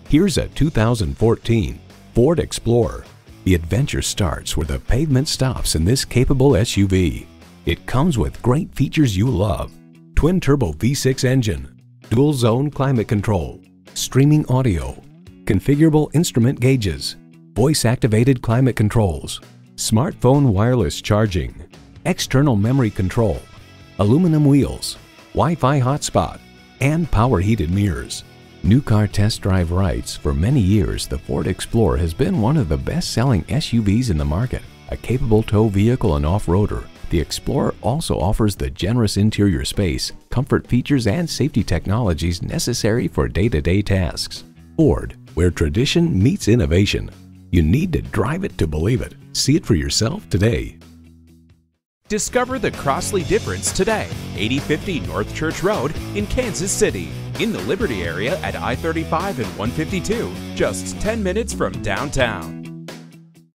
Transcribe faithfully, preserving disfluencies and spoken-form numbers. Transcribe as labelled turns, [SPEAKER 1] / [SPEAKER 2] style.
[SPEAKER 1] Here's a two thousand fourteen Ford Explorer. The adventure starts where the pavement stops in this capable S U V. It comes with great features you love: twin-turbo V six engine, dual-zone climate control, streaming audio, configurable instrument gauges, voice-activated climate controls, smartphone wireless charging, external memory control, aluminum wheels, Wi-Fi hotspot, and power heated mirrors. New Car Test Drive writes, for many years the Ford Explorer has been one of the best-selling S U Vs in the market. A capable tow vehicle and off-roader, the Explorer also offers the generous interior space, comfort features, and safety technologies necessary for day-to-day tasks. Ford, where tradition meets innovation. You need to drive it to believe it. See it for yourself today.
[SPEAKER 2] Discover the Crossley difference today. eighty fifty North Church Road in Kansas City. In the Liberty area at I thirty-five and one fifty-two. Just ten minutes from downtown.